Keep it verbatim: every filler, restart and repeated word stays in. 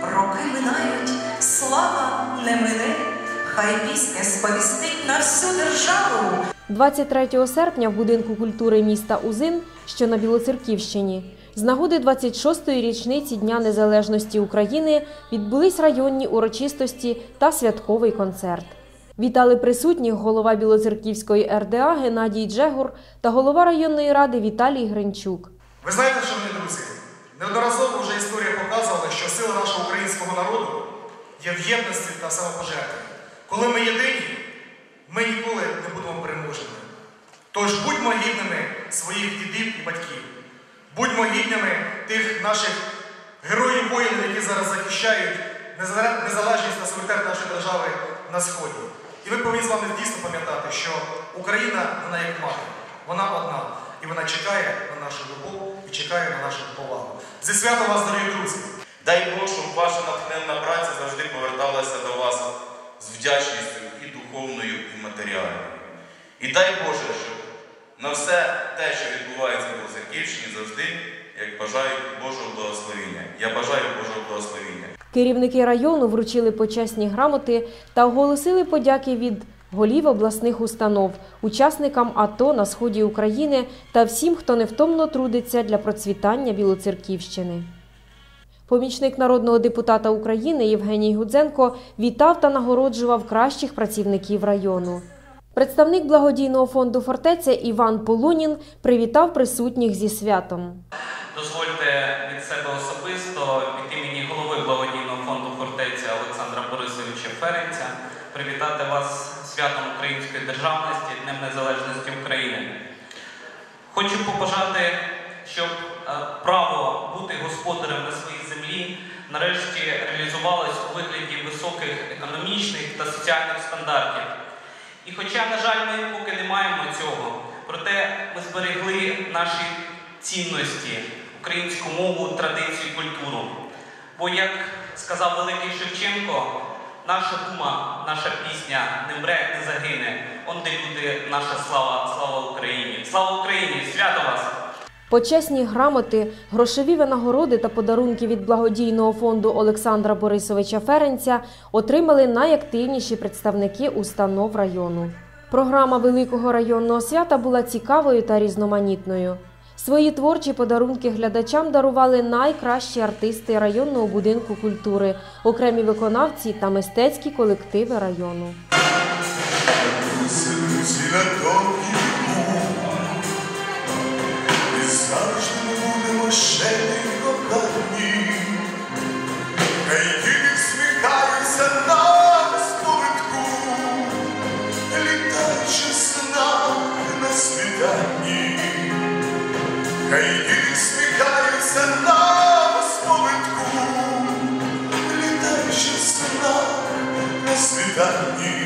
роки минають, слава не мине, хай пісня сповістить на всю державу. двадцять третього серпня в будинку культури міста Узин, що на Білоцерківщині, з нагоди двадцять шостої річниці Дня Незалежності України відбулись районні урочистості та святковий концерт. Вітали присутніх голова Білоцерківської ер де а Геннадій Джегур та голова районної ради Віталій Гринчук. Ви знаєте, шановні друзі, неодноразово вже історія показувала, що сила нашого українського народу є в єдності та самопожертві. Коли ми єдині, ми ніколи не будемо переможені. Тож будьмо гідними своїх дідів і батьків. Будьмо гідними тих наших героїв-воїнів, які зараз захищають незалежність та суверенітет нашої держави на Сході. І ми повинні з вами дійсно пам'ятати, що Україна, вона як мати, вона одна. І вона чекає на нашу любов і чекає на нашу повагу. Зі святом вас, дорогі друзі! Дай Бог, щоб ваша натхненна праця завжди поверталася до вас з вдячністю і духовною, і матеріальною. І дай Боже, щоб на все те, що відбувається в Білоцерківщині, завжди, як бажають Божого благословення. Я бажаю Божого благословення. Керівники району вручили почесні грамоти та оголосили подяки від голів обласних установ, учасникам АТО на сході України та всім, хто невтомно трудиться для процвітання Білоцерківщини. Помічник народного депутата України Євгеній Гудзенко вітав та нагороджував кращих працівників району. Представник благодійного фонду «Фортеця» Іван Полунін привітав присутніх зі святом. Дозвольте від себе особисто, від імені голови благодійного фонду «Фортеця» Олександра Борисовича Ференця привітати вас святом української державності, Днем Незалежності України. Хочу побажати, щоб право бути господарем на своїй землі нарешті реалізувалось у вигляді високих економічних та соціальних стандартів. І хоча, на жаль, ми поки не маємо цього, проте ми зберегли наші цінності, українську мову, традицію, культуру. Бо, як сказав великий Шевченко, наша дума, наша пісня не мре, не загине. Он де люди, наша слава, слава Україні. Слава Україні! Свято вас! Почесні грамоти, грошові винагороди та подарунки від благодійного фонду Олександра Борисовича Ференця отримали найактивніші представники установ району. Програма Великого районного свята була цікавою та різноманітною. Свої творчі подарунки глядачам дарували найкращі артисти районного будинку культури, окремі виконавці та мистецькі колективи району. Завжди ми будемо щедрі кохані, хай діти всміхаються нам з повитку, літаючи сна на світанні, хай діти всміхаються нам з повитку, літаючи сна на світанні.